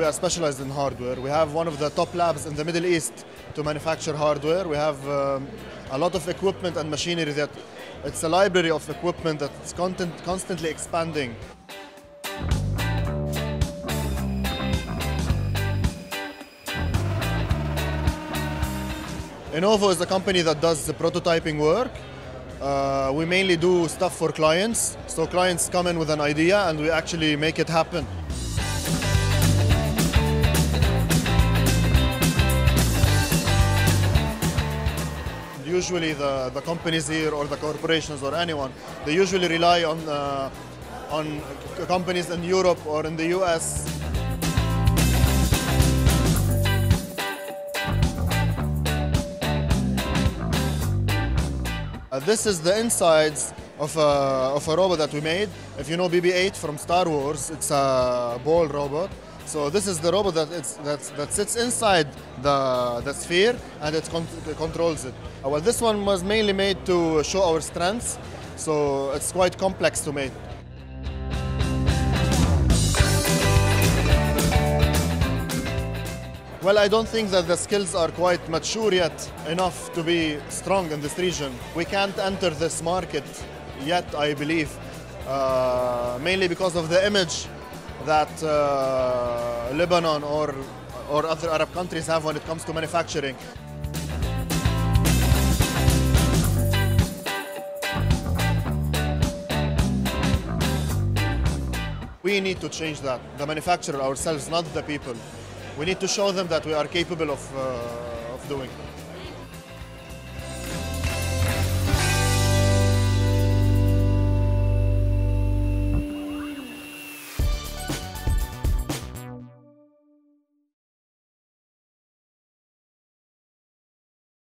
we are specialized in hardware. We have one of the top labs in the Middle East to manufacture hardware. We have a lot of equipment and machinery that it's a library of equipment that's constantly expanding. Innovo is a company that does the prototyping work. We mainly do stuff for clients. So clients come in with an idea and we actually make it happen. Usually the companies here or the corporations or anyone, they usually rely on companies in Europe or in the US. This is the insides of a robot that we made. If you know BB-8 from Star Wars, it's a ball robot. So this is the robot that sits inside the sphere and it controls it. Well, this one was mainly made to show our strengths, so it's quite complex to make. Well, I don't think that the skills are quite mature yet enough to be strong in this region. We can't enter this market yet, I believe, mainly because of the image that Lebanon or other Arab countries have when it comes to manufacturing. We need to change that, the manufacturer ourselves, not the people. We need to show them that we are capable of doing it.